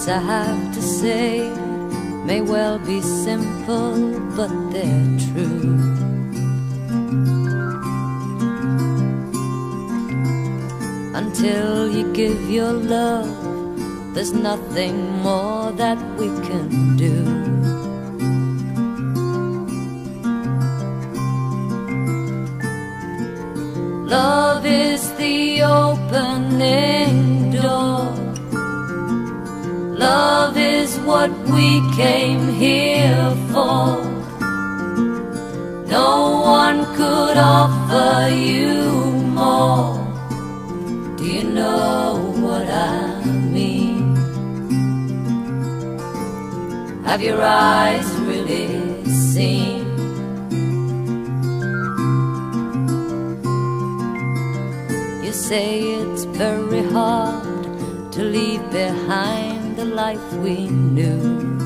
words I have to say may well be simple, but they're true. Until you give your love, there's nothing more that we can do. Love is the opening door. Love is what we came here for. No one could offer you more. Do you know what I mean? Have your eyes really seen? You say it's very hard to leave behind the life we knew.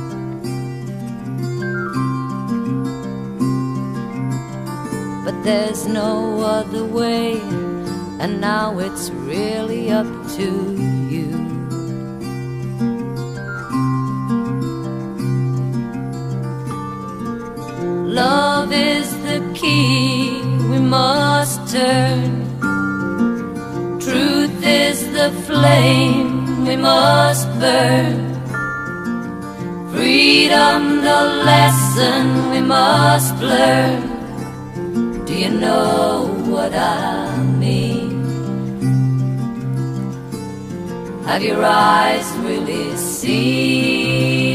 But there's no other way, and now it's really up to you. Love is the key we must turn. Truth is the flame we must burn. Freedom the lesson we must learn. Do you know what I mean? Have your eyes really seen?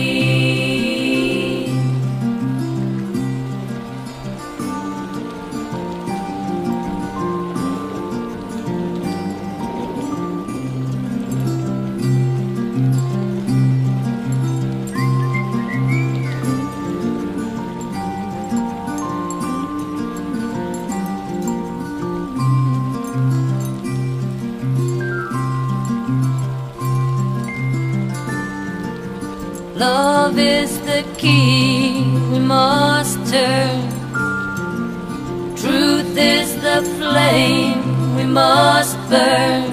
Love is the key we must turn. Truth is the flame we must burn.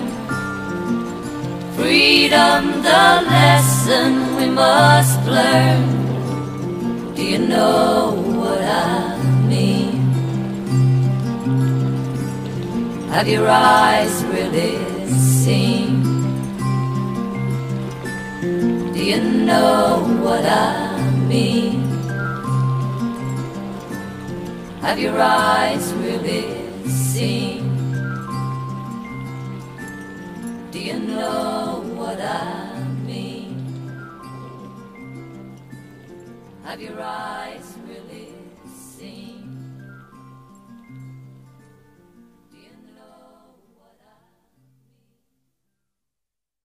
Freedom the lesson we must learn. Do you know what I mean? Have your eyes really seen? Do you know what I mean? Have your eyes really seen? Do you know what I mean? Have your eyes really seen?